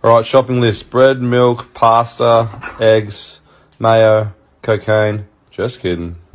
Alright, shopping list. Bread, milk, pasta, eggs, mayo, cocaine. Just kidding.